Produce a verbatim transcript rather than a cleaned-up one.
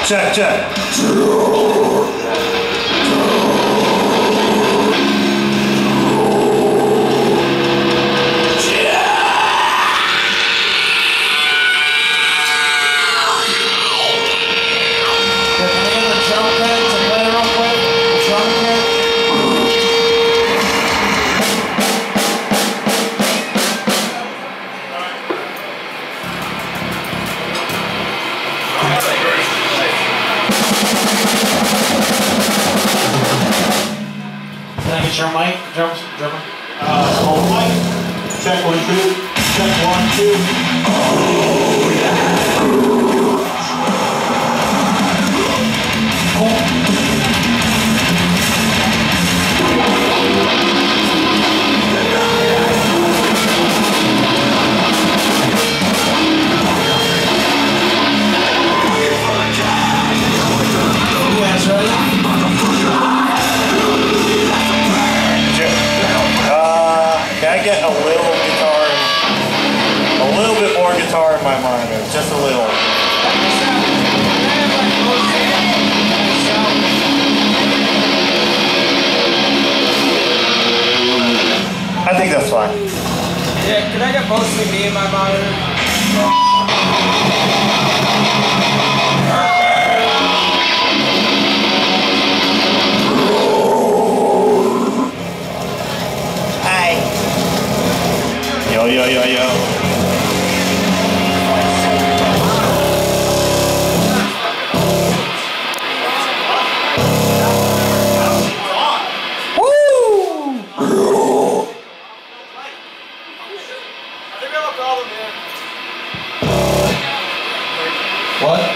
Check, check. Your mic, drums, drummer. Uh, hold mic. Check one, two. Check one, two. Oh, yeah. You guys ready? Can I get a little guitar, a little bit more guitar in my monitor, just a little. I think that's fine. Yeah, can I get mostly me in my monitor? Yo, yo, yo, yo. Woo! I think I have a problem here. What?